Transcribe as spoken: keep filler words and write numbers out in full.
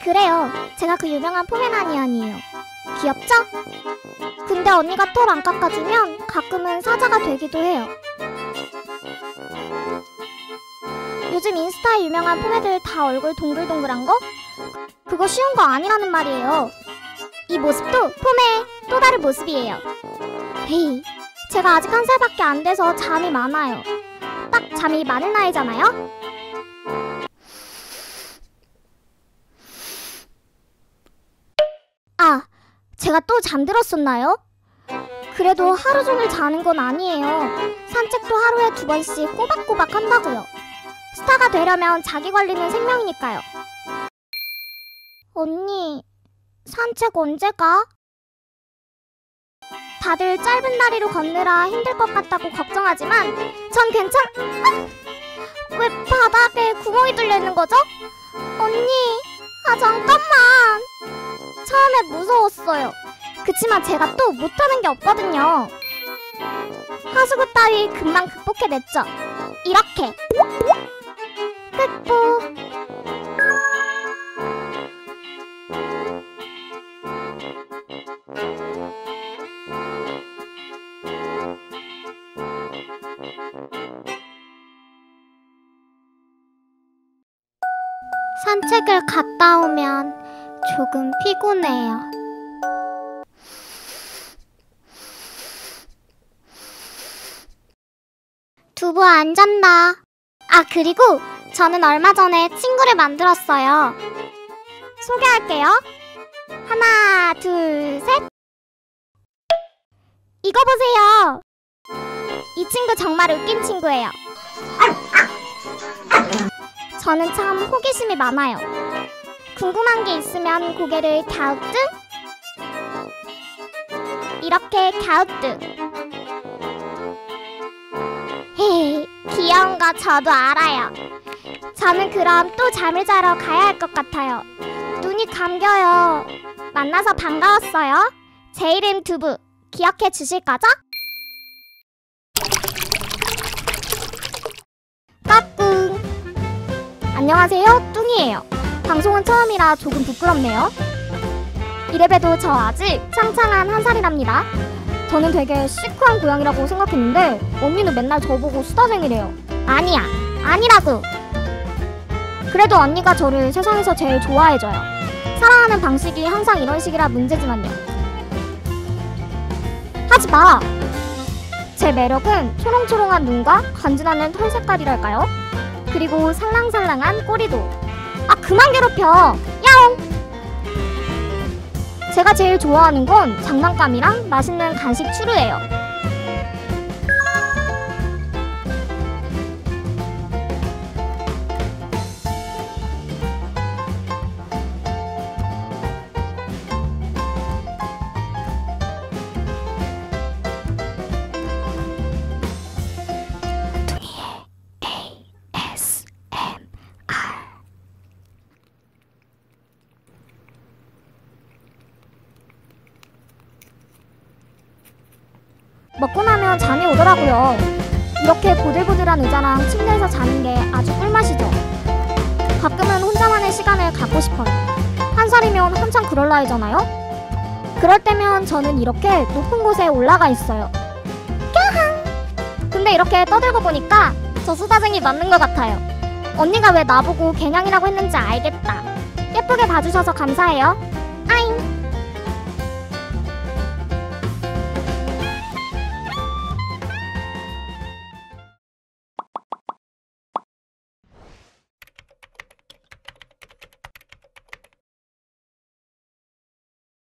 그래요. 제가 그 유명한 포메라니안이에요. 귀엽죠? 근데 언니가 털 안 깎아주면 가끔은 사자가 되기도 해요. 요즘 인스타에 유명한 포메들 다 얼굴 동글동글한 거? 그거 쉬운 거 아니라는 말이에요. 이 모습도 포메의 또 다른 모습이에요. 헤이, 제가 아직 한 살밖에 안 돼서 잠이 많아요. 딱 잠이 많은 나이잖아요? 아, 제가 또 잠들었었나요? 그래도 하루 종일 자는 건 아니에요. 산책도 하루에 두 번씩 꼬박꼬박 한다고요. 스타가 되려면 자기 관리는 생명이니까요. 언니, 산책 언제 가? 다들 짧은 다리로 걷느라 힘들 것 같다고 걱정하지만 전 괜찮... 아! 왜 바닥에 구멍이 뚫려 있는 거죠? 언니, 아 잠깐만. 처음에 무서웠어요. 그치만 제가 또 못하는 게 없거든요. 하수구 따위 금방 극복해냈죠. 이렇게 극복. 산책을 갔다 오면 조금 피곤해요. 두부 안 잔다. 아, 그리고 저는 얼마 전에 친구를 만들었어요. 소개할게요. 하나, 둘, 셋. 이거 보세요. 이 친구 정말 웃긴 친구예요. 저는 참 호기심이 많아요. 궁금한 게 있으면 고개를 갸우뚱, 이렇게 갸우뚱. 헤헤, 귀여운 거 저도 알아요. 저는 그럼 또 잠을 자러 가야 할 것 같아요. 눈이 감겨요. 만나서 반가웠어요. 제 이름 두부 기억해 주실 거죠? 까꿍. 안녕하세요, 뚱이에요. 방송은 처음이라 조금 부끄럽네요. 이래봬도 저 아직 창창한 한 살이랍니다. 저는 되게 시크한 고양이라고 생각했는데 언니는 맨날 저보고 수다쟁이래요. 아니야, 아니라고. 그래도 언니가 저를 세상에서 제일 좋아해줘요. 사랑하는 방식이 항상 이런 식이라 문제지만요. 하지마! 제 매력은 초롱초롱한 눈과 간지나는 털 색깔이랄까요? 그리고 살랑살랑한 꼬리도. 아, 그만 괴롭혀! 야옹! 제가 제일 좋아하는 건 장난감이랑 맛있는 간식 추루예요. 먹고 나면 잠이 오더라고요. 이렇게 보들보들한 의자랑 침대에서 자는 게 아주 꿀맛이죠. 가끔은 혼자만의 시간을 갖고 싶어요. 한 살이면 한창 그럴 나이잖아요? 그럴 때면 저는 이렇게 높은 곳에 올라가 있어요. 꺄항! 근데 이렇게 떠들고 보니까 저 수다쟁이 맞는 것 같아요. 언니가 왜 나보고 개냥이라고 했는지 알겠다. 예쁘게 봐주셔서 감사해요.